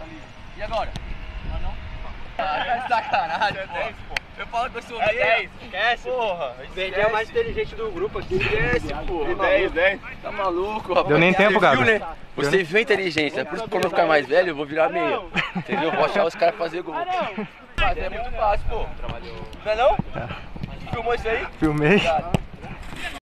E agora? Ah, não? Ah, sacanagem, é 10, pô. Eu falo que eu sou meia. É 10, esquece. Porra, Verdinho é mais inteligente do grupo aqui. Esquece, pô. 10, 10. Tá maluco, rapaz. Deu nem tempo, Gabi. Viu, né? Você viu a inteligência. Por isso que quando eu ficar mais velho, eu vou virar meia. Entendeu? Vou achar os caras fazer gol. Mas é muito fácil, pô. Não é não? Filmou isso aí? Filmei. Obrigado.